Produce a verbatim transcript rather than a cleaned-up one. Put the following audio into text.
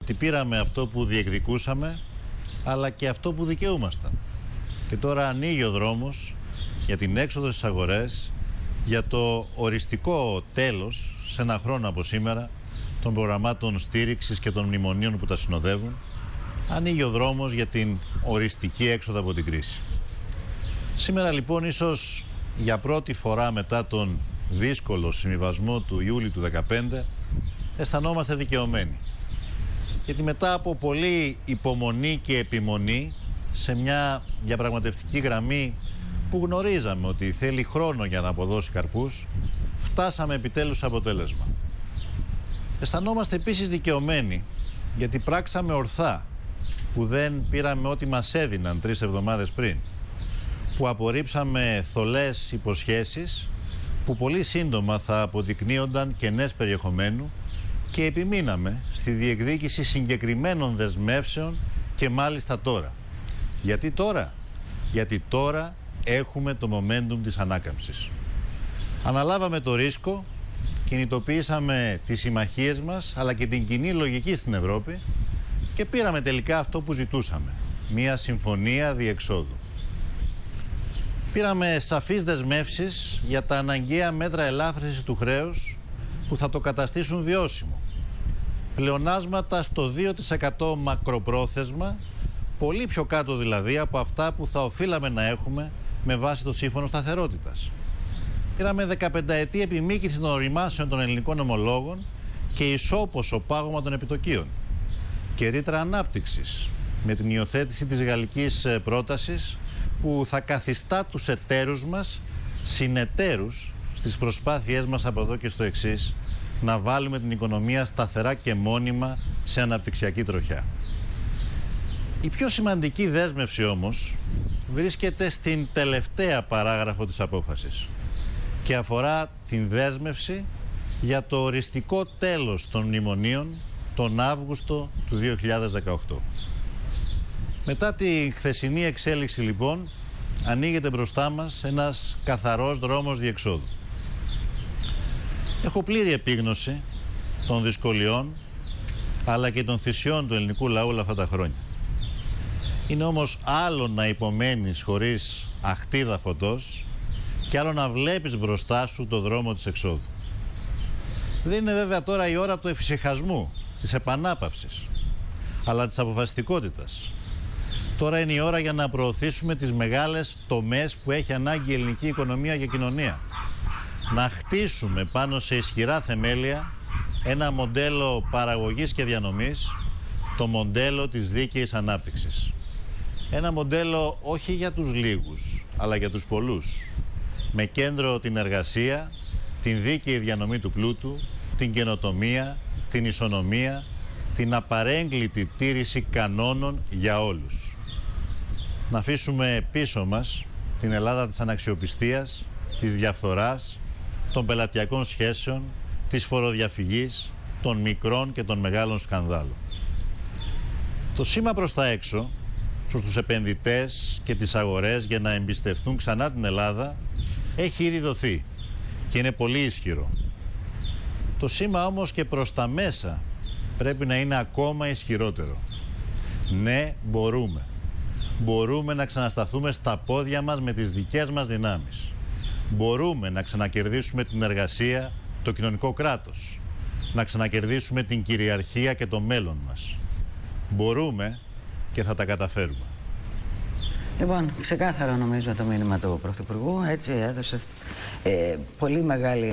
ότι πήραμε αυτό που διεκδικούσαμε, αλλά και αυτό που δικαιούμασταν. Και τώρα ανοίγει ο δρόμος για την έξοδο στις αγορές, για το οριστικό τέλος, σε ένα χρόνο από σήμερα, των προγραμμάτων στήριξης και των μνημονίων που τα συνοδεύουν. Ανοίγει ο δρόμος για την οριστική έξοδο από την κρίση. Σήμερα λοιπόν, ίσως για πρώτη φορά μετά τον δύσκολο συμβιβασμό του Ιούλη του δύο χιλιάδες δεκαπέντε, αισθανόμαστε δικαιωμένοι. Γιατί μετά από πολλή υπομονή και επιμονή σε μια διαπραγματευτική γραμμή που γνωρίζαμε ότι θέλει χρόνο για να αποδώσει καρπούς, φτάσαμε επιτέλους σε αποτέλεσμα. Αισθανόμαστε επίσης δικαιωμένοι γιατί πράξαμε ορθά, που δεν πήραμε ό,τι μας έδιναν τρεις εβδομάδες πριν, που απορρίψαμε θολές υποσχέσεις που πολύ σύντομα θα αποδεικνύονταν κενές περιεχομένου και επιμείναμε στη διεκδίκηση συγκεκριμένων δεσμεύσεων και μάλιστα τώρα. Γιατί τώρα? Γιατί τώρα έχουμε το momentum της ανάκαμψης. Αναλάβαμε το ρίσκο, κινητοποιήσαμε τις συμμαχίες μας αλλά και την κοινή λογική στην Ευρώπη και πήραμε τελικά αυτό που ζητούσαμε, μια συμφωνία διεξόδου. Πήραμε σαφείς δεσμεύσεις για τα αναγκαία μέτρα ελάφρυνσης του χρέους που θα το καταστήσουν βιώσιμο. Πλεονάσματα στο δύο τοις εκατό μακροπρόθεσμα, πολύ πιο κάτω δηλαδή από αυτά που θα οφείλαμε να έχουμε με βάση το Σύμφωνο Σταθερότητας. Πήραμε δεκαπενταετή επιμήκυνση των οριμάσεων των ελληνικών ομολόγων και ισόποσο πάγωμα των επιτοκίων. Και ρήτρα ανάπτυξης με την υιοθέτηση της γαλλικής πρότασης που θα καθιστά τους εταίρους μας συνεταίρους στις προσπάθειές μας από εδώ και στο εξής, να βάλουμε την οικονομία σταθερά και μόνιμα σε αναπτυξιακή τροχιά. Η πιο σημαντική δέσμευση όμως βρίσκεται στην τελευταία παράγραφο της απόφασης και αφορά την δέσμευση για το οριστικό τέλος των μνημονίων τον Αύγουστο του δύο χιλιάδες δεκαοκτώ. Μετά τη χθεσινή εξέλιξη λοιπόν, ανοίγεται μπροστά μας ένας καθαρός δρόμος διεξόδου. Έχω πλήρη επίγνωση των δυσκολιών αλλά και των θυσιών του ελληνικού λαού όλα αυτά τα χρόνια. Είναι όμως άλλο να υπομένεις χωρίς αχτίδα φωτός και άλλο να βλέπεις μπροστά σου το δρόμο της εξόδου. Δεν είναι βέβαια τώρα η ώρα του εφησυχασμού, της επανάπαυσης, αλλά της αποφασιστικότητας. Τώρα είναι η ώρα για να προωθήσουμε τις μεγάλες τομές που έχει ανάγκη η ελληνική οικονομία και κοινωνία. Να χτίσουμε πάνω σε ισχυρά θεμέλια ένα μοντέλο παραγωγής και διανομής, το μοντέλο της δίκαιης ανάπτυξης. Ένα μοντέλο όχι για τους λίγους, αλλά για τους πολλούς. Με κέντρο την εργασία, την δίκαιη διανομή του πλούτου, την καινοτομία, την ισονομία, την απαρέγκλητη τήρηση κανόνων για όλους. Να αφήσουμε πίσω μας την Ελλάδα της αναξιοπιστίας, της διαφθοράς, των πελατειακών σχέσεων, της φοροδιαφυγής, των μικρών και των μεγάλων σκανδάλων. Το σήμα προς τα έξω, στους επενδυτές και τις αγορές για να εμπιστευτούν ξανά την Ελλάδα, έχει ήδη δοθεί και είναι πολύ ισχυρό. Το σήμα όμως και προς τα μέσα πρέπει να είναι ακόμα ισχυρότερο. Ναι, μπορούμε. Μπορούμε να ξανασταθούμε στα πόδια μας με τις δικές μας δυνάμεις. Μπορούμε να ξανακερδίσουμε την εργασία, το κοινωνικό κράτος. Να ξανακερδίσουμε την κυριαρχία και το μέλλον μας. Μπορούμε και θα τα καταφέρουμε. Λοιπόν, ξεκάθαρο νομίζω το μήνυμα του Πρωθυπουργού. Έτσι έδωσε ε, πολύ μεγάλη